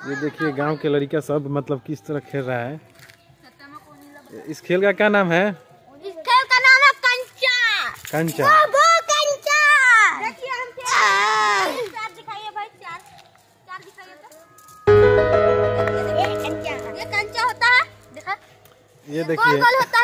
ये देखिए गांव के लड़का सब मतलब किस तरह खेल रहा है। इस खेल का क्या नाम है? इस खेल का नाम है कंचा। कंचा। वो कंचा। देखिए हम चार दिखाइए भाई, चार दिखाइए तो। ये कंचा होता है, देखा? ये देखिए गोल गोल होता